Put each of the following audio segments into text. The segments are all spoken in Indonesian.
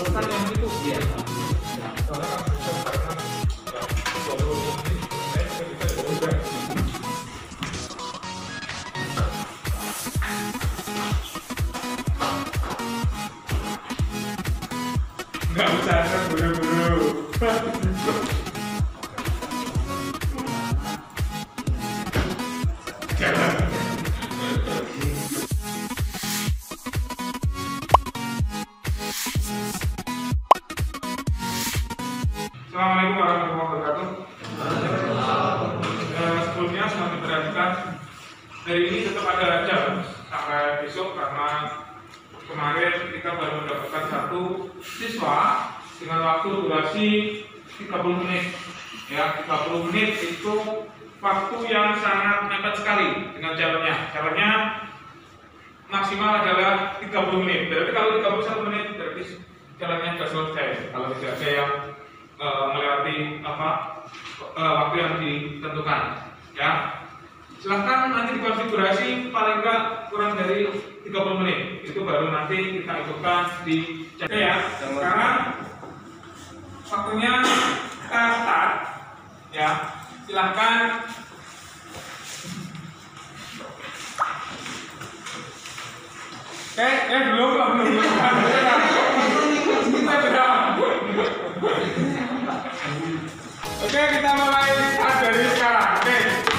kan yang itu iya. Soalnya kan bisa karena 20 menit bisa diubah. Nggak usah buru-buru. Assalamualaikum warahmatullahi wabarakatuh. Sebelumnya selamat diperhatikan. Hari ini tetap ada jam sampai besok karena kemarin kita baru mendapatkan satu siswa dengan waktu durasi 30 menit. Ya, 30 menit itu waktu yang sangat mepet sekali dengan jalannya. Jalannya maksimal adalah 30 menit. Berarti kalau 31 menit berarti jalannya sudah selesai. Kalau tidak ada yang melewati waktu yang ditentukan. Ya, silahkan nanti dikonfigurasi paling enggak kurang dari 30 menit. Itu baru nanti kita ikutkan di chat ya. Sekarang waktunya kita start. Ya, silahkan. Belum. Kita berapa? Oke, kita mulai start dari sekarang. Oke.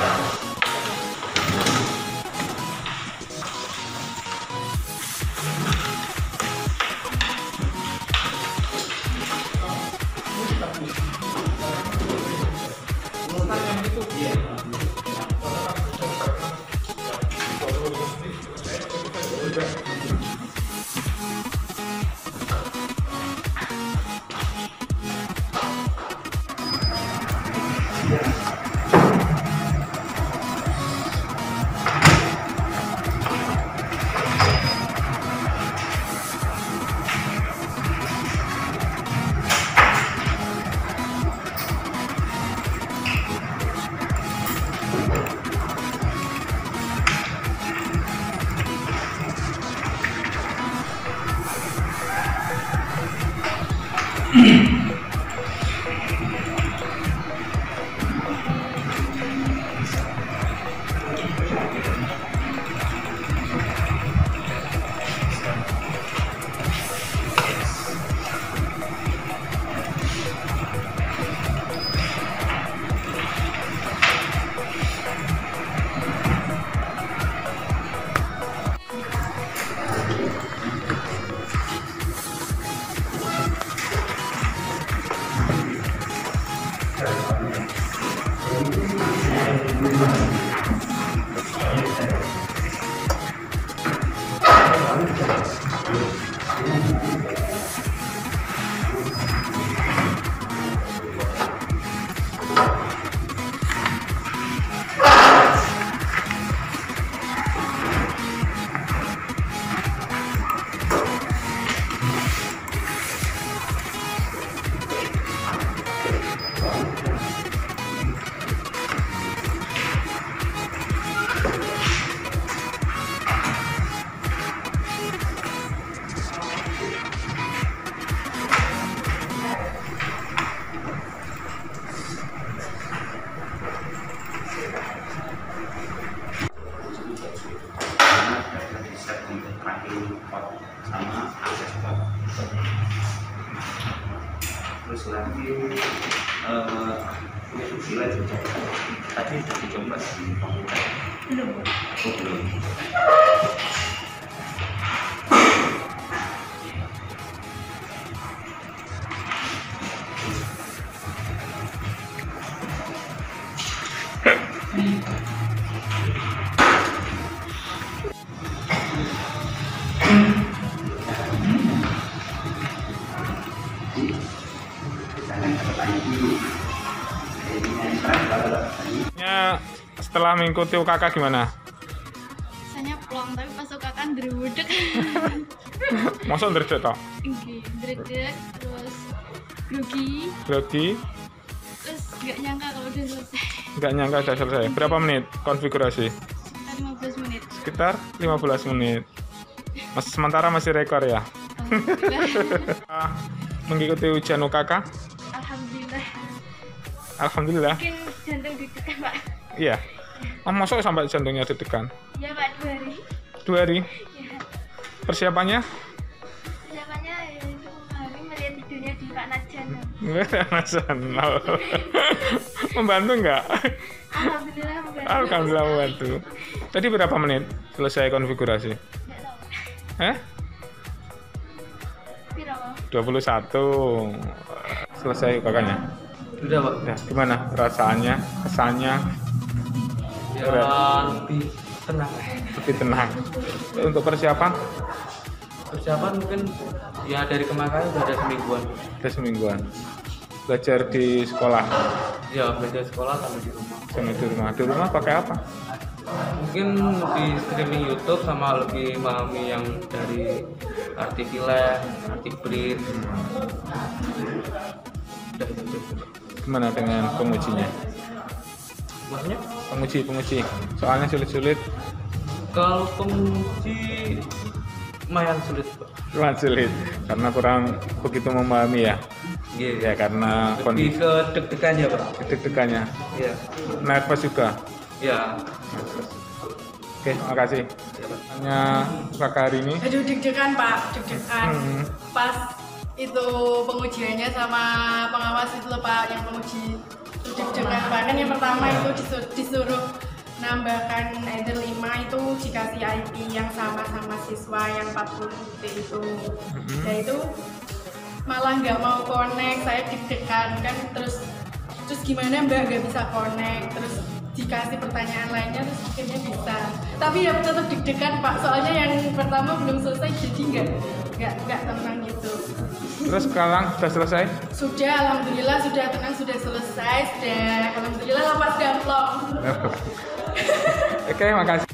Terus lagi sila juga tadi sudah dicoba di komputer belum. Setelah mengikuti UKK gimana? Rasanya plong, tapi pas UKK kan dredeg. Masa dredeg toh? Nggih, dredeg, terus grogi, terus nggak nyangka kalau udah selesai. Nggak nyangka udah selesai. Berapa menit konfigurasi? Sekitar 15 menit. Sekitar 15 menit. Sementara masih rekor ya? Alhamdulillah. Mengikuti ujian UKK? Alhamdulillah. Alhamdulillah. Mungkin jantung deg-degan Pak. Iya. Masuk sampai jantungnya deg-degan? Iya Pak, 2 hari. 2 hari? Iya. Persiapannya? Persiapannya itu hari melihat videonya di Pak Najan. Nasional. Membantu nggak? Alhamdulillah membantu. Alhamdulillah membantu. Tadi berapa menit selesai konfigurasi? Nggak tahu. 21. Selesai UKK-nya? Sudah Pak. Ya, gimana rasanya, kesannya? Ya lebih tenang. Lebih tenang. Untuk persiapan? Persiapan mungkin ya dari kemarin udah ada semingguan. Ada semingguan. Belajar di sekolah? Ya belajar sekolah sama di rumah. Sama di rumah. Di rumah pakai apa? Mungkin lebih streaming YouTube sama lebih memahami yang dari artikelnya, artikel. Udah itu. Gimana dengan pengujinya? Maksudnya? Penguji. Soalnya sulit-sulit. Kalau penguji lumayan sulit Pak. Lumayan sulit karena kurang begitu memahami ya. Iya. Ya karena Lebih ke deg-degannya Pak. deg-degannya. Iya. Nervous juga. Iya. Oke, makasih. Hanya UKK hari ini. Aduh deg-degan Pak, deg-degan. Pas itu pengujiannya sama pengawas itu loh Pak, yang penguji itu deg-degan banget. Yang pertama itu disuruh nambahkan enter 5 itu dikasih IP yang sama-sama siswa yang 40 itu. Dan itu malah nggak mau connect, saya deg-degan kan, terus gimana Mbak nggak bisa connect, terus dikasih pertanyaan lainnya terus akhirnya bisa, tapi ya tetap deg-degan Pak, soalnya yang pertama belum selesai jadi nggak tenang gitu. Terus sekarang sudah selesai? Sudah, alhamdulillah sudah tenang, sudah selesai, sudah alhamdulillah lepas gamplong. Oke, makasih.